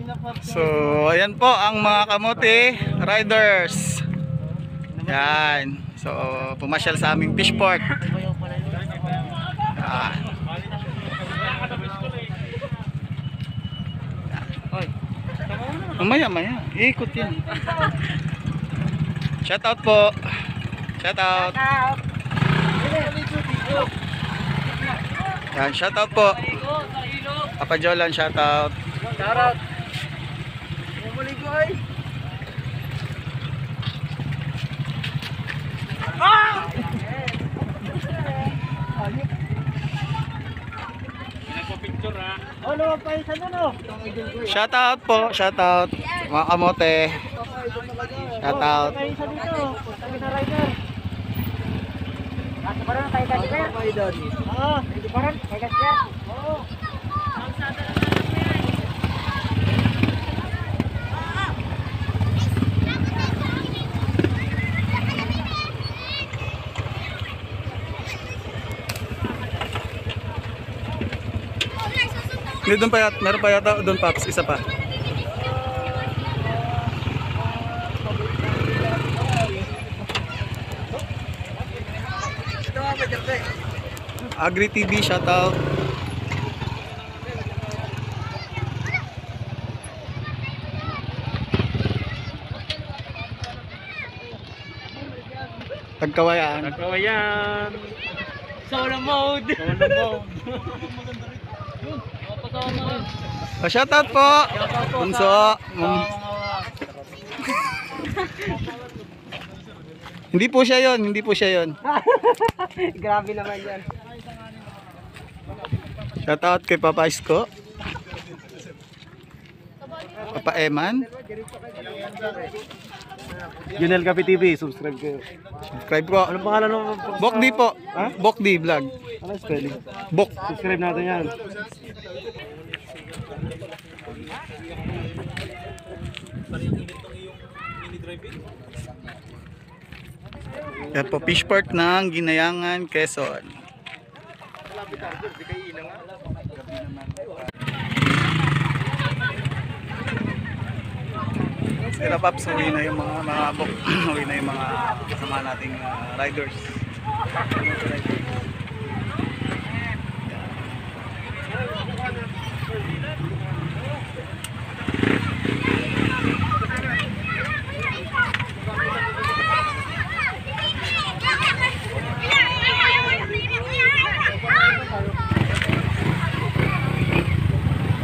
So, ayan po ang mga kamote riders. Yan. So, pumasyal sa aming fish port. Yan. Maya. Ikot yan. Shout out po. Shout out. Yan, shout out po. Papa Jolan, shout out. Shout out. Bumalik ko ay. Pinagpa-picture ha. Ano pa isa no? Shout out po, shout out. Mga kamote. Shout out. May isa dito. Sabi na rider. Nasa parang kay Gasper. Oo, hindi parang kay Gasper. Oo. Hindi doon pa yata, meron pa yata doon Paps, isa pa. Agri TV, shout out. Tagkawayan. Nagkawayan. Solo mode. Shout out po. Bunso. Hindi po siya 'yon, hindi po siya 'yon. Grabe naman yan. Shout out kay Papa Isko. Papa Eman. Junel Cafe TV, subscribe kayo. Subscribe po. Anong pangalan ng Bokdi po. Ha? Bokdi vlog. Ano spelling? Bok. Subscribe natin yan. Yan po, fish port ng Ginayangan, Quezon. Sila Paps, uwi na yung mga bok. Uwi na yung mga kasama nating riders.